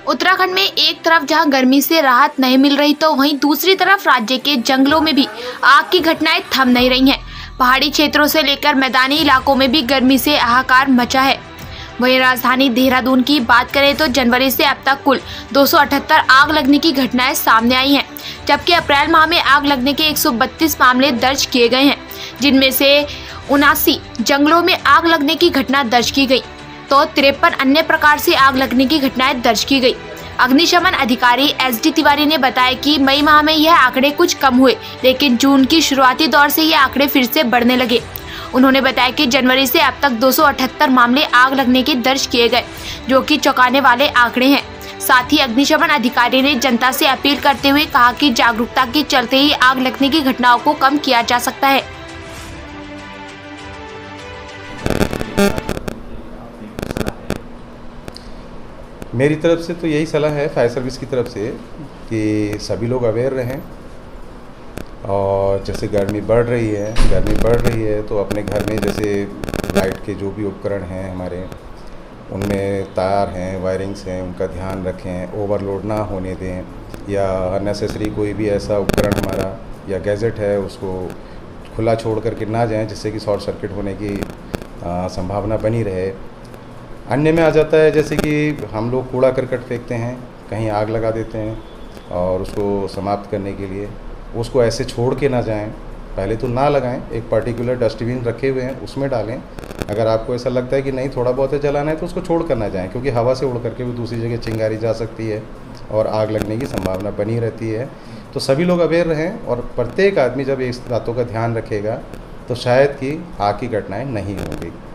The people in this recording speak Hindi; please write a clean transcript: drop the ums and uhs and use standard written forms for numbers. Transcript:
उत्तराखंड में एक तरफ जहां गर्मी से राहत नहीं मिल रही तो वहीं दूसरी तरफ राज्य के जंगलों में भी आग की घटनाएं थम नहीं रही हैं। पहाड़ी क्षेत्रों से लेकर मैदानी इलाकों में भी गर्मी से हाहाकार मचा है। वहीं राजधानी देहरादून की बात करें तो जनवरी से अब तक कुल 278 आग लगने की घटनाएं सामने आई हैं, जबकि अप्रैल माह में आग लगने के 132 मामले दर्ज किए गए हैं, जिनमें से 79 जंगलों में आग लगने की घटना दर्ज की गई तो 53 अन्य प्रकार से आग लगने की घटनाएं दर्ज की गई। अग्निशमन अधिकारी SD तिवारी ने बताया कि मई माह में यह आंकड़े कुछ कम हुए, लेकिन जून की शुरुआती दौर से ये आंकड़े फिर से बढ़ने लगे। उन्होंने बताया कि जनवरी से अब तक 278 मामले आग लगने के दर्ज किए गए, जो कि चौंकाने वाले आंकड़े हैं। साथ ही अग्निशमन अधिकारी ने जनता से अपील करते हुए कहा कि जागरूकता के चलते ही आग लगने की घटनाओं को कम किया जा सकता है। मेरी तरफ से तो यही सलाह है फायर सर्विस की तरफ से कि सभी लोग अवेयर रहें, और जैसे गर्मी बढ़ रही है तो अपने घर में जैसे लाइट के जो भी उपकरण हैं हमारे, उनमें तार हैं, वायरिंग्स हैं, उनका ध्यान रखें, ओवरलोड ना होने दें, या अननेसेसरी कोई भी ऐसा उपकरण हमारा या गैजेट है उसको खुला छोड़ करके ना जाएं, जिससे कि शॉर्ट सर्किट होने की संभावना बनी रहे। अन्य में आ जाता है जैसे कि हम लोग कूड़ा करकट फेंकते हैं, कहीं आग लगा देते हैं, और उसको समाप्त करने के लिए उसको ऐसे छोड़ के ना जाएं। पहले तो ना लगाएं, एक पर्टिकुलर डस्टबिन रखे हुए हैं उसमें डालें। अगर आपको ऐसा लगता है कि नहीं थोड़ा बहुत है जलाना है तो उसको छोड़ कर ना जाएं, क्योंकि हवा से उड़ करके भी दूसरी जगह चिंगारी जा सकती है और आग लगने की संभावना बनी रहती है। तो सभी लोग अवेयर रहें, और प्रत्येक आदमी जब इस बातों का ध्यान रखेगा तो शायद कि आग की घटनाएँ नहीं होंगी।